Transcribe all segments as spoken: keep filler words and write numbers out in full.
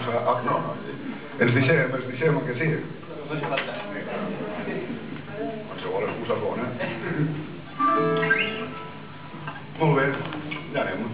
vamos a... a no, ens deixem, ens deixem el que sí. Qualsevol excusa és bona. Molt bé, ja anem.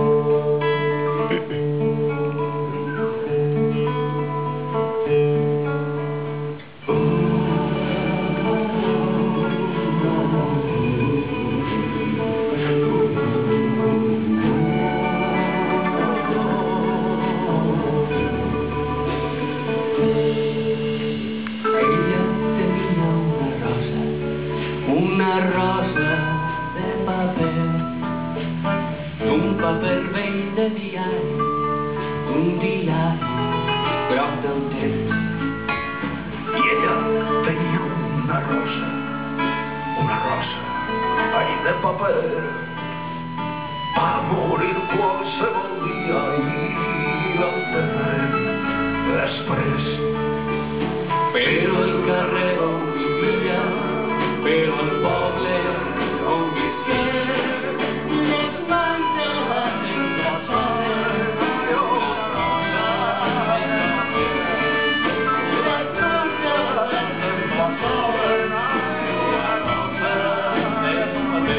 Una rosa de paper, un paper vell de diari, un diari groc del temps. I ella tenia una rosa, una rosa, ai de paper. Va morir qualsevol dia i l'enterrem després. Però el carrer on vivia, però el poble on visqué, les mans de la enllaçaven una rosa de paper. Les mans de la enllaçaven una rosa de paper.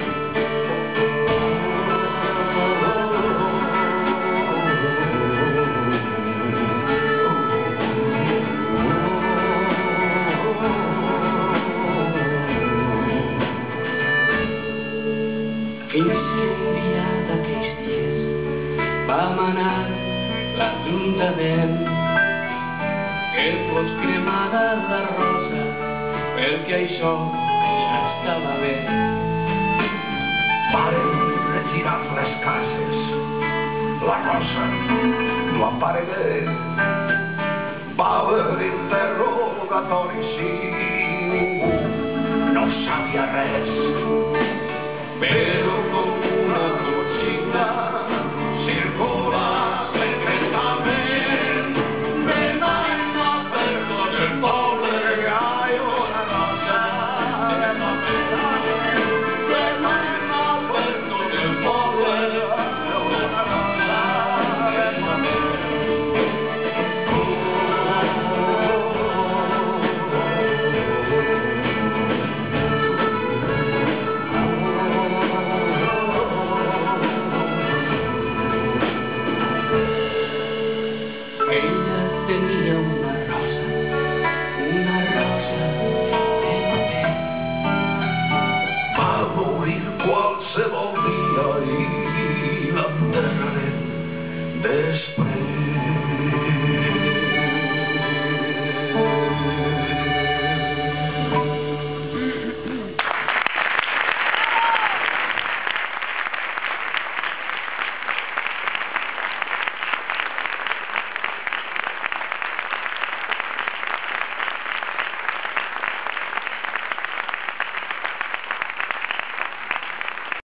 Fins que un dia d'aquells dies va manar l'Ajuntament que fos cremada la rosa, perquè això ja estava bé. Varen retirar les cases, la rosa no aparegué. Va haver interrogatoris i ningú no sabia res. Però